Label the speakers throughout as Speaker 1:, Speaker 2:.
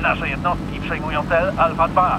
Speaker 1: Nasze jednostki przejmują cel Alfa 2.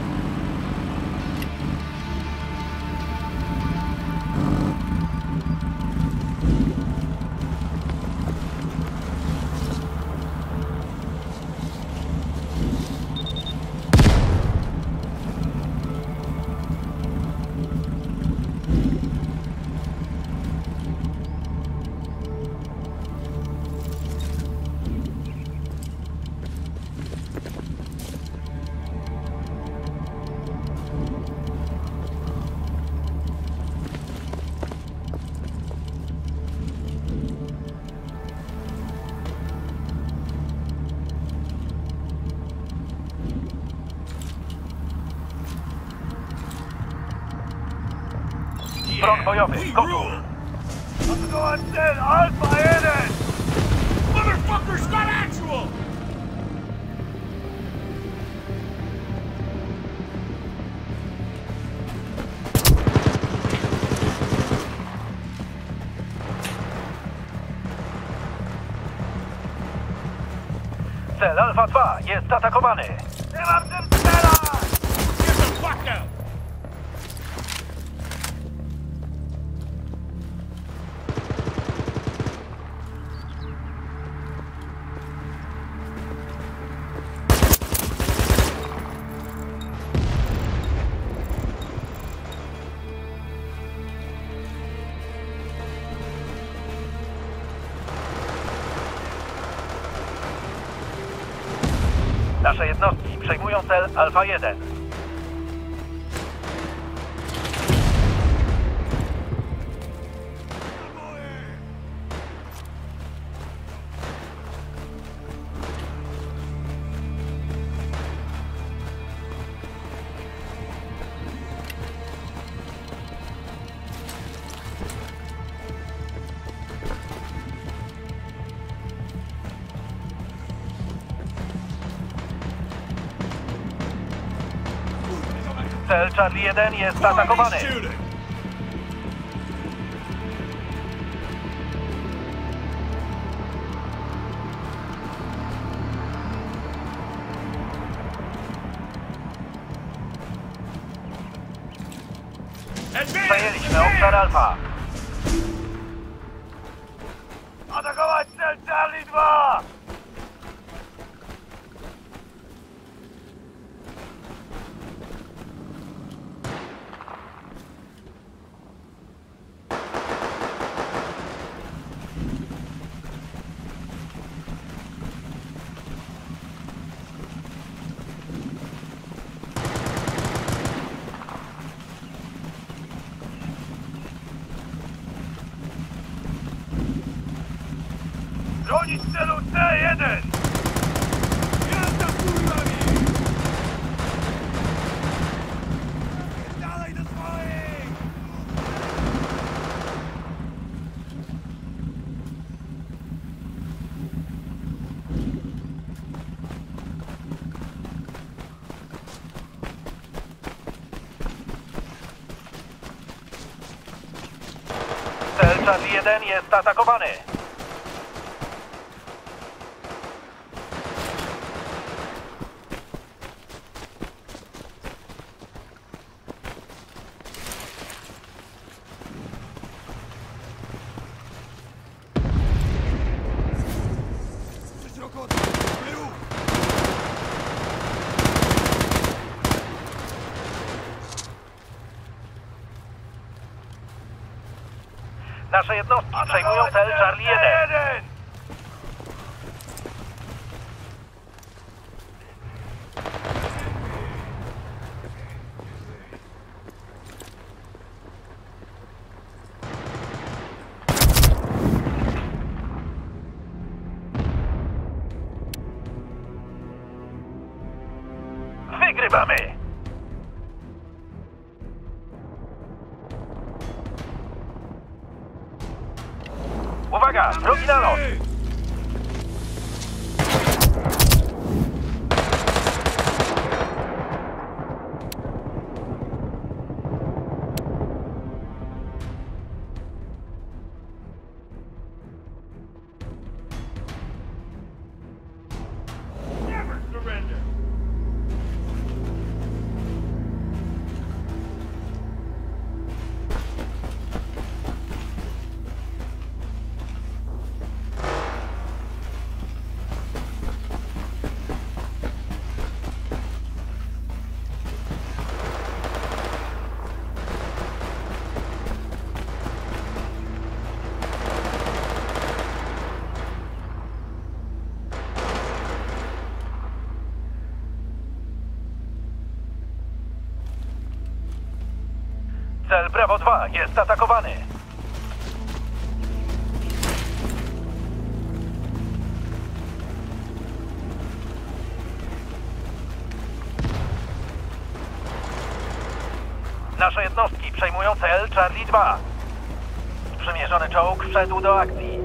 Speaker 1: Front bojowy, gotów!
Speaker 2: Odwołać cel Alfa 1! Motherfuckers got actual!
Speaker 1: Cel Alfa 2 jest atakowany!
Speaker 2: Nie mam tym cela! Get the fuck out!
Speaker 1: Nasze jednostki przejmują cel Alfa 1. Cel Charlie 1 jest atakowany. Przejęliśmy obszar Alfa.
Speaker 2: Atakować cel Charlie 2! Bronić celu C1! Jazda kurwami! Dalej do swoich!
Speaker 1: Cel Charlie 1 jest atakowany. Nasze jednostki przejmują cel Charlie 1. Wygrywamy! Uwaga! Drogi nalot!
Speaker 2: Never surrender!
Speaker 1: Bravo 2 jest atakowany. Nasze jednostki przejmują cel Charlie 2. Sprzymierzony czołg wszedł do akcji.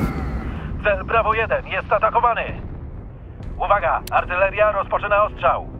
Speaker 1: Cel Bravo 1 jest atakowany. Uwaga, artyleria rozpoczyna ostrzał.